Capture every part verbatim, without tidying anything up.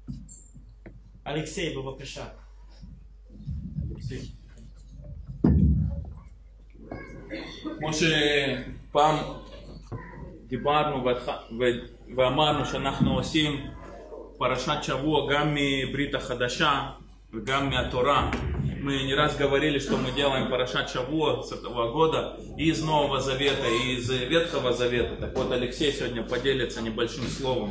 אלכסי, בבקשה. כמו שפעם דיברנו ואמרנו שאנחנו עושים פרשת שבוע גם מברית החדשה וגם מהתורה. Мы не раз говорили, что мы делаем парашат Шавуа с этого года и из Нового Завета, и из Ветхого Завета. Так вот, Алексей сегодня поделится небольшим словом.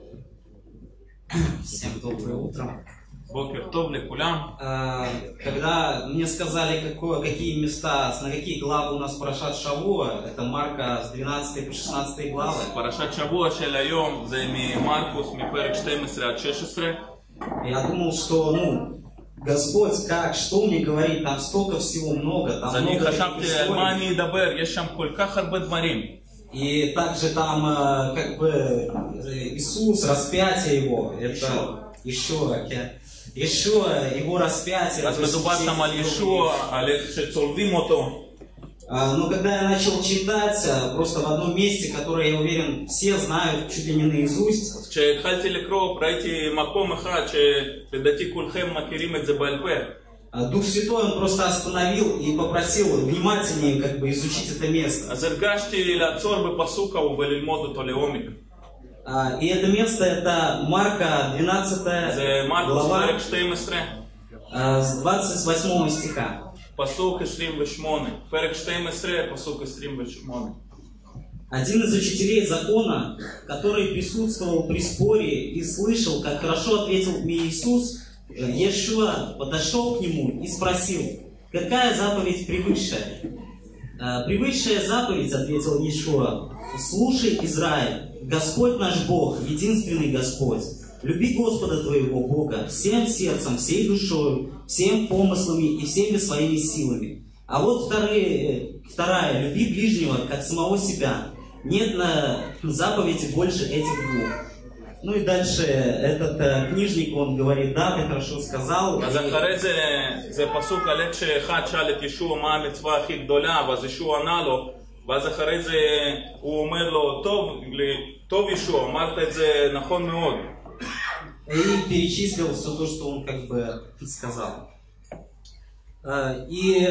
Всем доброе утро. Бокер тов лекулям. Когда мне сказали, какое, какие места, на какие главы у нас парашат Шавуа, это Марка с двенадцатой по шестнадцатой главы. Парашат Шавуа шел היום זה ממרקוס מפרק שתים עשרה עד שש עשרה. Я думал, что, ну, Господь, как, что мне говорит, там столько всего много, там много таких историй. И также там, как бы, Иисус, распятие его, это Ишуа, Ишуа, его распятие. Но когда я начал читать, просто в одном месте, которое, я уверен, все знают чуть ли не наизусть, Дух Святой, он просто остановил и попросил внимательнее как бы изучить это место. И это место, это Марка двенадцатая глава, с двадцать восьмого стиха. פסוק עשרים ושמונה, פרק שתים עשרה, פסוק עשרים ושמונה. Один из учителей закона, который присутствовал при споре и слышал, как хорошо ответил мне Иисус, Иешуа подошел к нему и спросил, какая заповедь превысшая? Превысшая заповедь, ответил Иешуа, слушай, Израиль, Господь наш Бог, единственный Господь. Люби Господа твоего Бога всем сердцем, всей душой, всем помыслами и всеми своими силами. А вот вторые, вторая, люби ближнего, как самого себя. Нет на заповеди больше этих двух. Ну и дальше этот э, книжник, он говорит, да, ты хорошо сказал. אז אחרי זה, זה פסוק על איך שאחד שאל את ישוע מה המצווה הכי גדולה, ואז ישוע ענה לו, ואז אחרי זה הוא אומר לו, טוב, טוב ישוע, אמרת את זה נכון מאוד. И перечислил все то, что он как бы сказал. И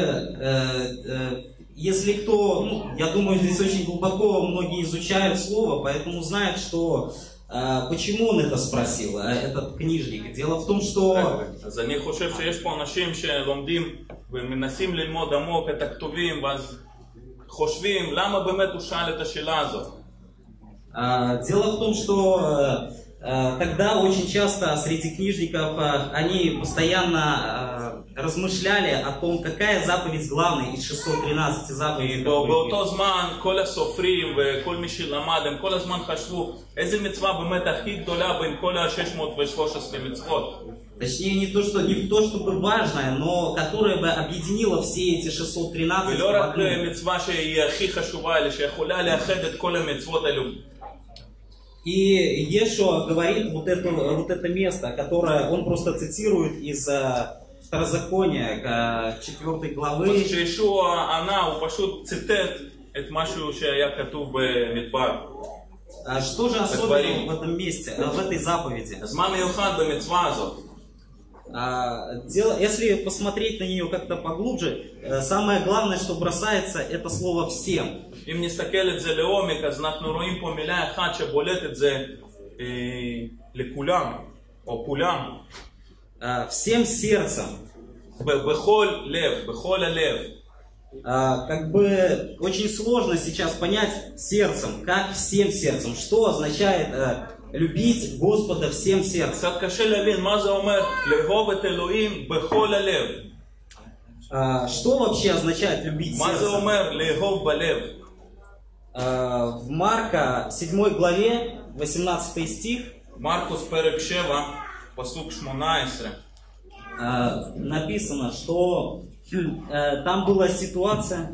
если кто, ну, я думаю, здесь очень глубоко многие изучают слово, поэтому знают, что почему он это спросил, этот книжник. Дело в том, что אז אני חושב שיש פה אנשים שלומדים ומנסים ללמוד עמוק את הכתובים ואז חושבים למה באמת הוא שאל את השאלה הזאת. Дело в том, что тогда очень часто среди книжников они постоянно размышляли о том, какая заповедь главная из шестисот тринадцати заповедей. באותו זמן כל הסופרים וכל מי שלמד הם כל הזמן חשבו איזה מצווה באמת הכי גדולה בין כל ה-שש מאות ושלוש עשרה מצוות. Точнее, не то, что, не то, чтобы важное, но которое бы объединило все эти шестьсот тринадцать. ולא רק מצווה שהיא הכי חשובה, אלא שיכולה לאחד את כל המצוות האלו. И Иешуа говорит вот это, вот это место, которое он просто цитирует из Второзакония, четвёртой главы. Что же особенного в этом месте, в этой заповеди? Дело, если посмотреть на нее как-то поглубже, самое главное, что бросается, это слово «всем». אם נסתכל את זה לעומק, אז אנחנו רואים פה מילה אחת שבולטת זה לכולם, או כולם. Всем сердцем. בכל לב, בכל הלב. Как бы очень сложно сейчас понять сердцем, как всем сердцем, что означает любить Господа всем сердцем. קצת קשה להבין מה זה אומר לאהוב את אלוהים בכל הלב. Что вообще означает любить сердцем? מה זה אומר לאהוב בלב? В Марка седьмой главе, восемнадцатый стих, Маркус перек שבע, пасук שמונה עשרה, написано, что там была ситуация,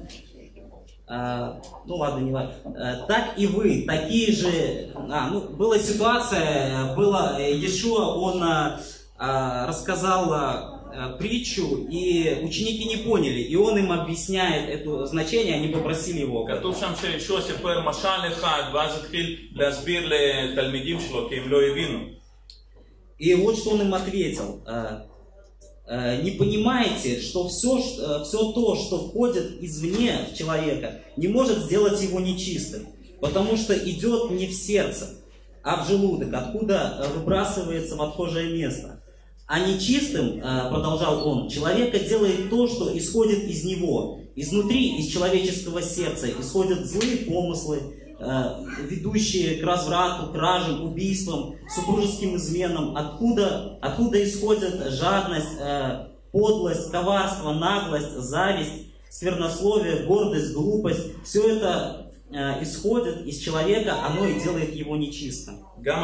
ну ладно, не ладно, так и вы, такие же, а, ну, была ситуация, было, Иешуа, он рассказал притчу, и ученики не поняли, и он им объясняет это значение, они попросили его. כתוב שם שישוע סיפר משל אחד, ואז התחיל להסביר לתלמידים שלו, כי הם לא הבינו. И вот что он им ответил. Не понимаете, что все, все то, что входит извне в человека, не может сделать его нечистым, потому что идет не в сердце, а в желудок, откуда выбрасывается в отхожее место. А нечистым, продолжал он, человека делает то, что исходит из него. Изнутри, из человеческого сердца, исходят злые помыслы, ведущие к разврату, кражам, убийствам, супружеским изменам, откуда, откуда исходят жадность, подлость, коварство, наглость, зависть, сквернословие, гордость, глупость. Все это исходит из человека, оно и делает его нечистым.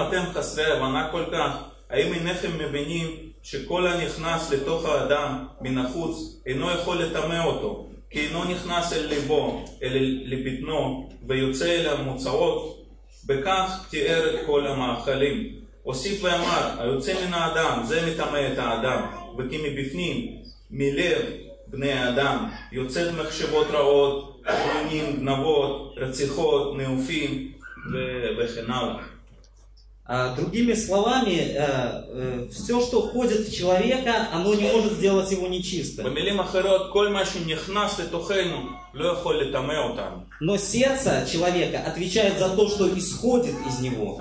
האם אינכם מבינים שכל הנכנס לתוך האדם מן החוץ אינו יכול לטמא אותו, כי אינו נכנס אל ליבו, אל לבטנו, ויוצא אל המוצאות? בכך תיאר את כל המאכלים. הוסיף ואמר, היוצא מן האדם, זה מטמא את האדם, וכי מבפנים, מלב בני האדם, יוצאת מחשבות רעות, זיונים, גנבות, רציחות, נאופים וכן הלאה. Другими словами, все, что входит в человека, оно не может сделать его нечистым. Но сердце человека отвечает за то, что исходит из него.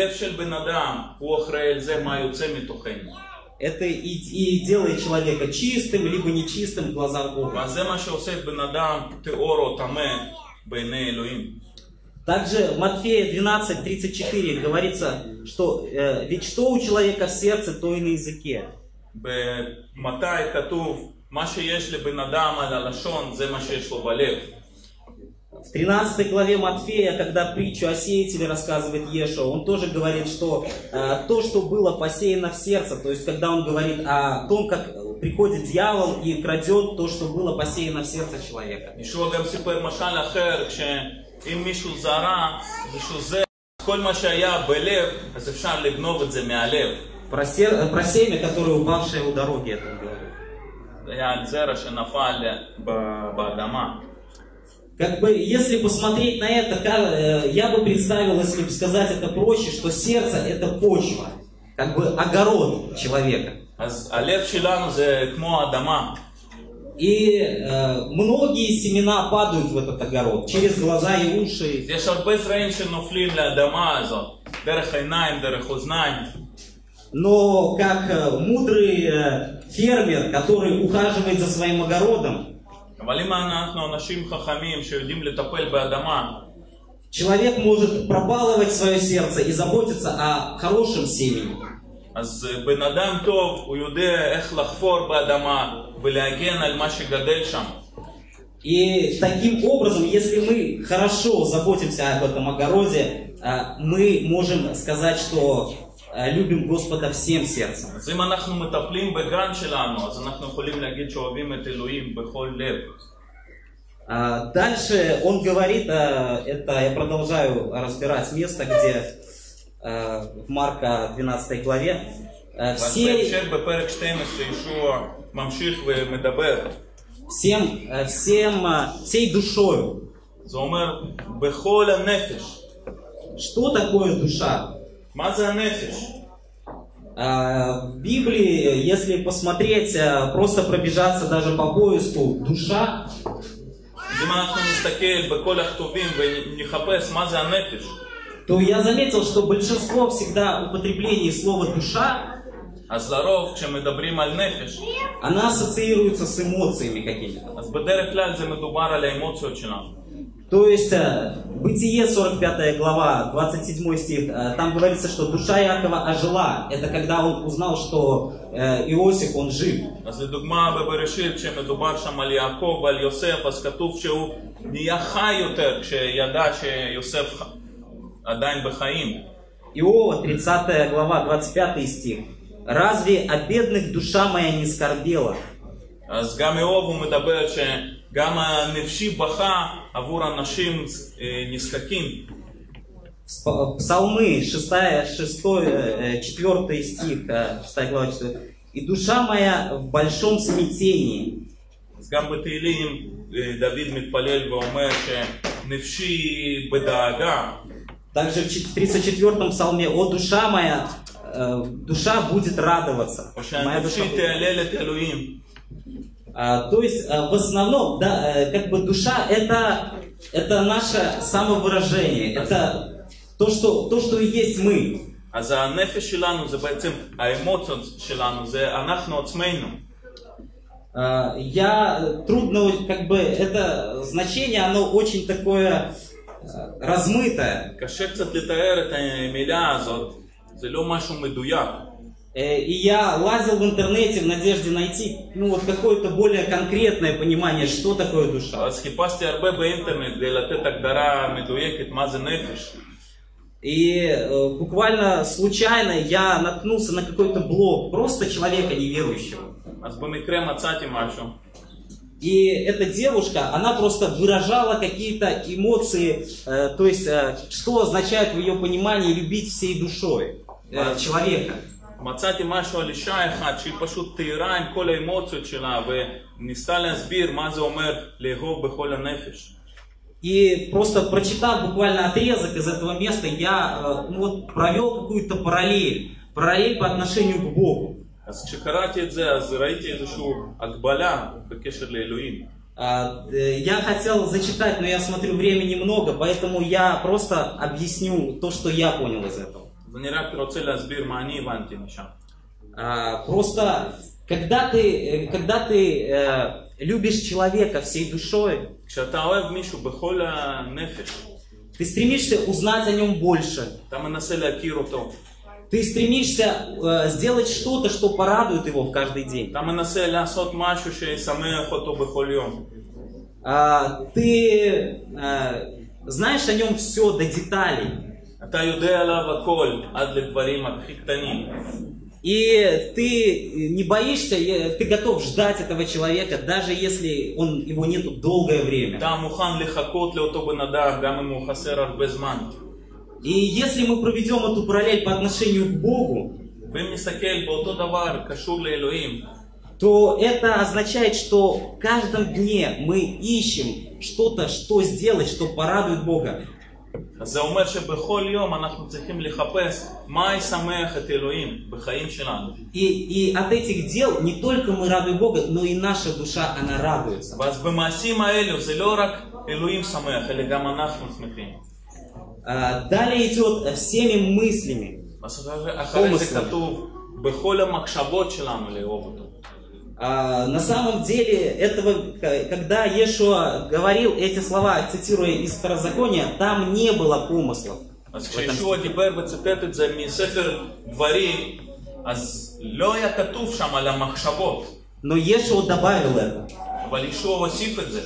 Это и, и делает человека чистым, либо нечистым в глазах Бога. Также в Матфея двенадцать тридцать четыре говорится, что э, ведь что у человека в сердце, то и на языке. В тринадцатой главе Матфея, когда притчу о сеятеле рассказывает Иешуа, он тоже говорит, что э, то, что было посеяно в сердце, то есть когда он говорит о том, как приходит дьявол и крадет то, что было посеяно в сердце человека. אם מישהו זרע ושוזר כל מה שהיה בלב, אז אפשר לגנוב את זה מהלב. Про семя, которое упавшее у дороги, это он говорит. היה זרע שנפל באדמה. Как бы, если посмотреть на это, я бы представил, если бы сказать это проще, что сердце это почва, как бы огород человека. אז הלב שלנו זה כמו האדמה. И э, многие семена падают в этот огород через глаза и уши. Но как э, мудрый э, фермер, который ухаживает за своим огородом, человек может пробаловать свое сердце и заботиться о хорошем семени. אז בן אדם טוב, הוא יודע איך לחפור באדמה ולהגן על מה שגדל שם. И таким образом, если мы хорошо заботимся об этом огороде, мы можем сказать, что любим Господа всем сердцем. אז אם אנחנו מטפלים בגן שלנו, אז אנחנו יכולים להגיד שאוהבים את אלוהים בכל лев. Дальше он говорит, это я продолжаю разбирать место, где в Марка двенадцатой главе все, всем, всем, всей душою. Что такое душа? В Библии, если посмотреть, просто пробежаться даже по поиску, душа, то я заметил, что большинство всегда употреблений слова «душа», она ассоциируется с эмоциями какими-то. То есть, Бытие сорок пятая глава, двадцать седьмой стих, там говорится, что душа Иакова ожила. Это когда он узнал, что Иосиф, он жив. Иова, тридцатая глава, двадцать пятый стих. Разве о бедных душа моя не скорбела? Псалмы, шестая, шестой, четвертый стих, шестая глава, четвёртый. И душа моя в большом смятении. Также в тридцать четвёртом псалме: «О, душа моя, э, душа будет радоваться. Моя душа будет... А, то есть, а, в основном, да, э, как бы душа это, это наше самовыражение, это то, что, то, что и есть мы. אז הנפש שלנו זה בעצם האמוציות שלנו, זה אנחנו עצמנו. Я трудно, как бы, это значение, оно очень такое размытое. קשה קצת לתאר את המילה הזאת, זה לא משהו מדויק. И я лазил в интернете в надежде найти, ну, вот какое-то более конкретное понимание, что такое душа. אז חיפשתי הרבה באינטרנט כדי לתת הגדרה מדויקת מה זה נפש. И э, буквально случайно я наткнулся на какой-то блог просто человека неверующего. אז במקרה מצאתי משהו. И эта девушка, она просто выражала какие-то эмоции, э, то есть, э, что означает в ее понимании любить всей душой э, человека. מצאתי משהו על אישה אחת שהיא פשוט תיארה עם כל האמוציות שלה וניסתה להסביר מה זה אומר לאהוב בכל הנפש. И просто прочитав буквально отрезок из этого места, я ну, вот, провел какую-то параллель, параллель по отношению к Богу. אז כשקראתי את זה, אז ראיתי איזושהי הגבלה בקשר לאלוהים. Я хотел зачитать, но я смотрю, времени много, поэтому я просто объясню то, что я понял из этого. אז אני רק רוצה להסביר מה אני הבנתי משם. Просто, когда ты, когда ты э, любишь человека всей душой, כשאתה אוהב מישהו בכל הנפש, ты стремишься узнать о нем больше. אתה מנסה להכיר אותו. Ты стремишься э, сделать что-то, что порадует его в каждый день. אתה מנסה לעשות משהו שישמח אותו בכל יום. А, ты э, знаешь о нем все до деталей. אתה יודע עליו הכל עד לדברים הכי קטנים. И ты не боишься, ты готов ждать этого человека, даже если он, его нету долгое время. אתה מוכן לחכות לאותו בן אדם גם אם הוא חסר הרבה זמן. И если мы проведем эту параллель по отношению к Богу, ואם נסתכל באותו דבר קשור לאלוהים, то это означает, что в каждом дне мы ищем что-то, что сделать, что порадует Бога. אז זה אומר שבכל יום אנחנו צריכים לחפש מה ישמח את אלוהים בחיים שלנו. И, и от этих дел не только мы радуем Бога, но и наша душа, она радуется. ואז במעשים האלו זה לא רק אלוהים שמח, אלא גם אנחנו שמחים. Далее идет всеми мыслями, אחרי זה כתוב בכל המחשבות שלנו לאהוב אותו. На самом деле, этого, когда Иешуа говорил эти слова, цитируя из Второзакония, там не было помыслов. אז כשישוע דיבר וציטט את זה מספר דברים, אז לא היה כתוב שם על המחשבות. Но Иешуа добавил это. אבל ישוע הוסיף את זה.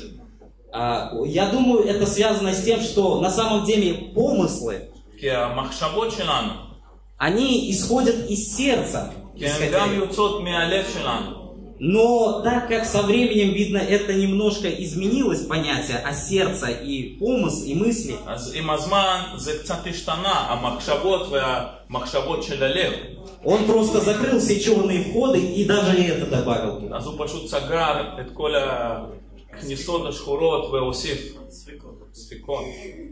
Я думаю, это связано с тем, что на самом деле помыслы, כי המחשבות שלנו, они исходят из сердца. כי הן גם יוצאות מהלב שלנו. Но так как со временем, видно, это немножко изменилось понятие о сердце и помысл, и мысли. אז עם הזמן זה קצת השתנה, המחשבות והמחשבות של הלב. Он просто закрыл все черные входы и даже это добавил. אז הוא פשוט סגר את כל הכניסות השחורות והוסיף ספיקות.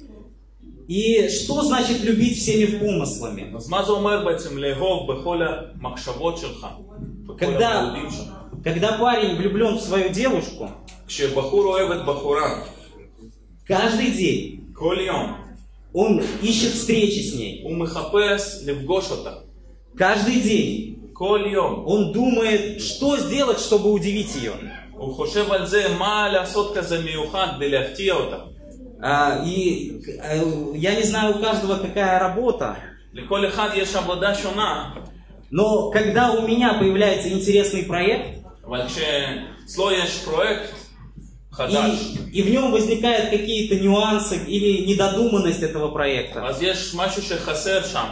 И что значит любить всеми помыслами? אז מה זה אומר בעצם לאהוב בכל המחשבות שלך? Когда, когда парень влюблен в свою девушку, כשבחור אוהב את בחורה, каждый день כל יום, он ищет встречи с ней. הוא מחפש לפגוש אותה. Каждый день כל יום. он думает, что сделать, чтобы удивить ее. הוא חושב על זה, מה לעשות כזה מיוחד כדי להפתיע אותה. А, и а, я не знаю у каждого какая работа. לכל אחד יש עבודה שונה. Но когда у меня появляется интересный проект, אבל כשאצלו יש פרויקט חדש, и, и в нем возникают какие-то нюансы или недодуманность этого проекта, אז יש משהו שחסר שם.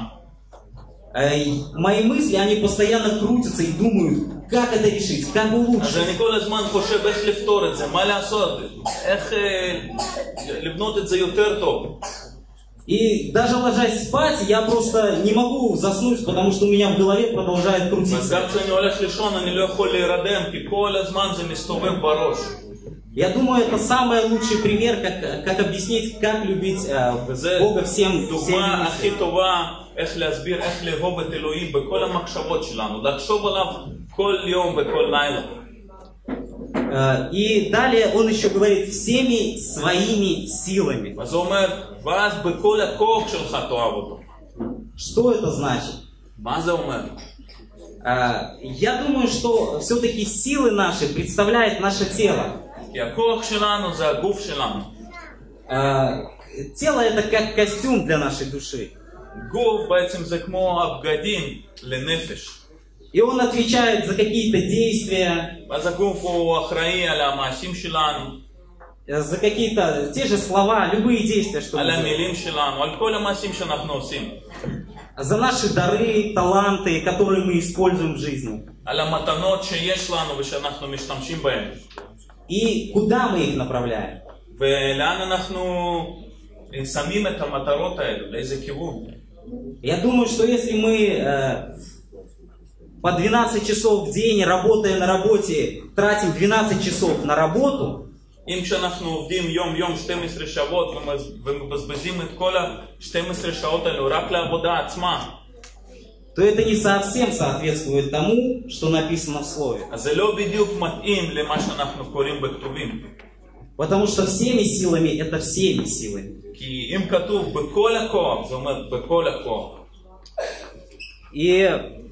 Мои мысли, они постоянно крутятся и думают, как это решить, как улучшить. אז אני כל הזמן חושב איך לפתור את זה, מה לעשות, איך לבנות את זה יותר טוב. И даже ложась спать, я просто не могу заснуть, потому что у меня в голове продолжает крутиться. אז גם כשאני הולך לישון, אני לא יכול להירדם, כי כל הזמן זה מסתובב בראש. Я думаю, это самый лучший пример, как, как объяснить, как любить э, Бога всем, דוגמה הכי טובה איך להסביר, איך לאהוב את אלוהים בכל המחשבות שלנו, לחשוב עליו כל יום וכל לילה. И далее он еще говорит всеми своими силами. אז הוא אומר, ואז בכל הכוח שלך תאהב אותו. Что это значит? מה זה אומר? Я думаю, что все-таки силы наши представляет наше тело. כי הכוח שלנו זה הגוף שלנו. Тело это как костюм для нашей души. גוף בעצם זה כמו הבגדים לנפש. И он отвечает за какие-то действия. אז הגוף הוא אחראי על המעשים שלנו. За какие-то те же слова, любые действия, что על המילים שלנו, על כל המעשים שאנחנו עושים. За наши дары, таланты, которые мы используем в жизни. על המתנות שיש לנו ושאנחנו משתמשים בהן. И куда мы их направляем? ולאן אנחנו שמים את המטרות האלו, לאיזה כיוון? Я думаю, что если мы э, по двенадцать часов в день, работая на работе, тратим двенадцать часов на работу, אם כשאנחנו עובדים יום יום שתים עשרה שעות ומבזבזים את כל ה-שתים עשרה שעות האלו רק לעבודה עצמה, то это не совсем соответствует тому, что написано в слове. אז זה לא בדיוק מתאים למה שאנחנו קוראים בכתובים. Потому что всеми силами это всеми силами. כי אם כתוב בכל הכוח, זה אומר בכל הכוח. И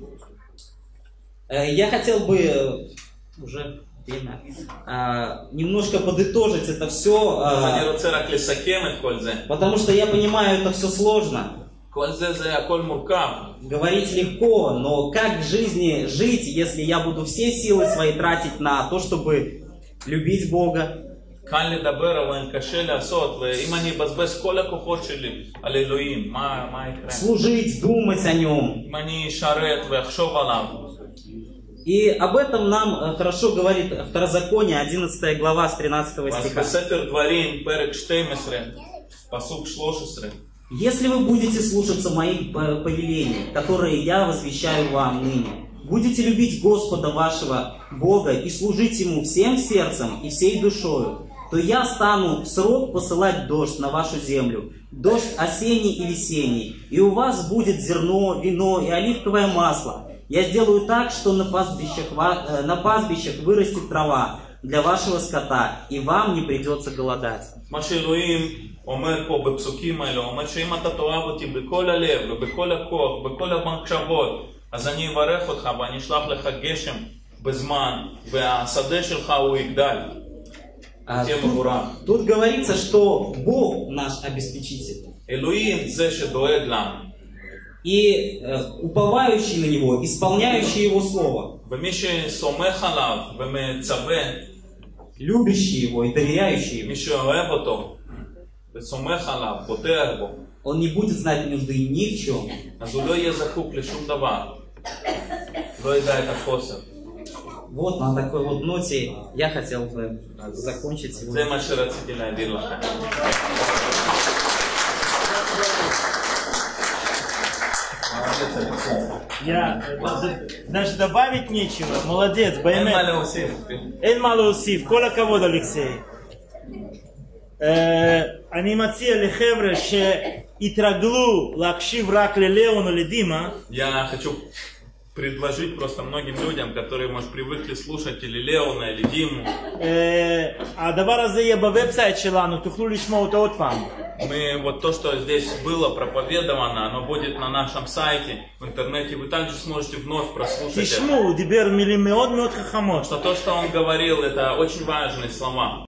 э, я хотел бы уже время, э, немножко подытожить это все, אני רוצה רק לסכם את כל זה. потому что я понимаю, это все сложно. כל זה זה הכל מורכב. Говорить легко, но как в жизни жить, если я буду все силы свои тратить на то, чтобы любить Бога? קל לדבר, אבל קשה לעשות, ואם אני אבזבז כל הכוחות שלי על אלוהים, מה, מה יקרה? Служить, думать о нем. אם אני אשרת ואחשוב עליו. И об этом нам хорошо говорит Второзаконие, одиннадцатая глава с тринадцатого אז стиха. בספר דברים, פרק שתים עשרה, פסוק שלוש עשרה. Если вы будете слушаться моих повелений, которые я возвещаю вам ныне, будете любить Господа вашего Бога и служить Ему всем сердцем и всей душою, то я стану в срок посылать дождь на вашу землю, дождь осенний и весенний, и у вас будет зерно, вино и оливковое масло. Я сделаю так, что на пастбищах, на пастбищах вырастет трава для вашего скота, и вам не придется голодать. אומר פה בפסוקים האלה, אומר שאם אתה תאהב אותי בכל הלב ובכל הכוח, בכל המחשבות, אז אני אברך אותך ואני אשלח לך גשם בזמן, והשדה שלך הוא יגדל. תהיה מבורך. Тут говорится, что Бог наш обеспечитель. אלוהים זה שדואג לנו. И э, уповающий на Него, исполняющий Его Слово. ומי שסומך עליו ומצווה, любящий Его и доверяющий Ему, מי שאוהב אותו, וסומך עליו, בוטח בו, он не будет знать нужды ни в чем. אז הוא לא יהיה זקוק לשום דבר. לא ידע את החוסר. Вот на такой вот ноте я хотел бы закончить сегодня. זה מה שרציתי להעביר לכם. Я даже добавить нечего. Молодец, אין מה באמת. להוסיף. אין מה להוסיף. כל הכבוד, אלכסי. אני מציע לחבר'ה שהתרגלו להקשיב רק ללאון או לדימה. Я хочу предложить просто многим людям, которые, может, привыкли слушать или Леона, или Диму. הדבר הזה יהיה בוובסייט שלנו, תוכלו לשמוע אותו עוד פעם. Мы, вот то, что здесь было проповедовано, оно будет на нашем сайте, в интернете. Вы также сможете вновь прослушать это. תשמעו, הוא דיבר מילים מאוד מאוד חכמות. Что то, что он говорил, это очень важные слова.